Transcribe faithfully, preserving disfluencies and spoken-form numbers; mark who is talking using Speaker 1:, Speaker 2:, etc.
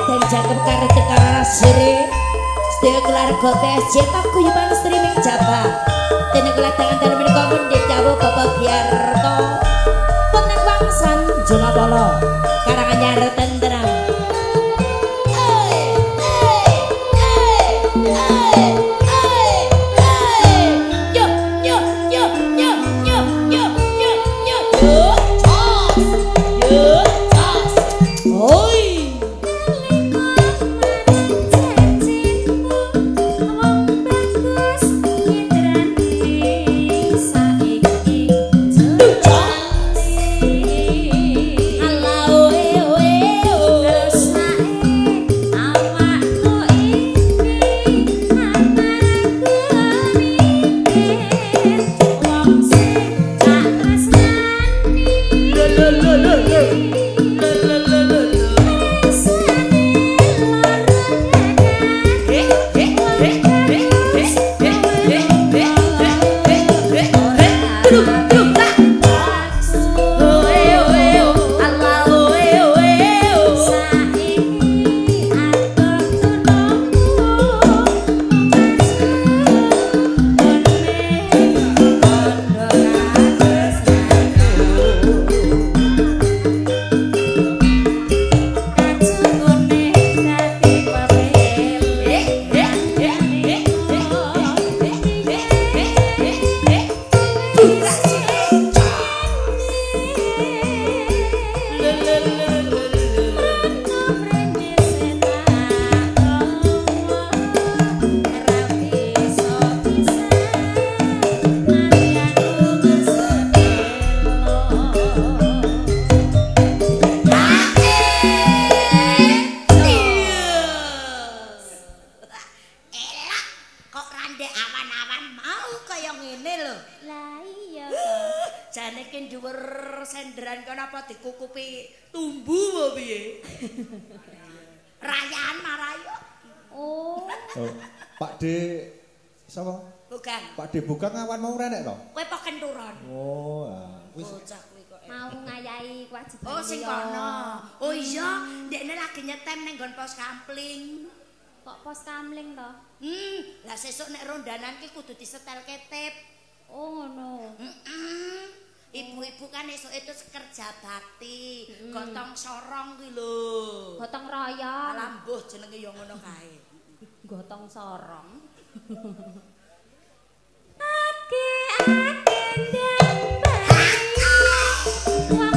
Speaker 1: dan jangkep karo tekara rasire sedaya keluarga P S J paguyuban streaming Java dene keladangan dalu menika mundhik dawuh Bapak Biarto Ponten Wangsan Jumapala Karanganyar Tentrem.
Speaker 2: Bukan ngawan mau renek to?
Speaker 1: Kowe po kenturon.
Speaker 2: Oh,
Speaker 1: wis bocah kuwi kok.
Speaker 3: Mau ngayahi kewajiban.
Speaker 1: Oh, sing kono. Oh iya, ndekne lagi nyetem ning nggon pos kampling.
Speaker 3: Kok pos kamling to?
Speaker 1: Hmm, lah sesuk nek rondanan ki kudu disetelke tip.
Speaker 3: Oh, ngono.
Speaker 1: Heeh. Ibu-ibu kan esuk itu kerja bakti, mm. gotong sorong ki lho.
Speaker 3: Gotong royong.
Speaker 1: Alah mbuh jenenge ya ngono kae.
Speaker 3: Gotong sorong. Ake ake dan bayi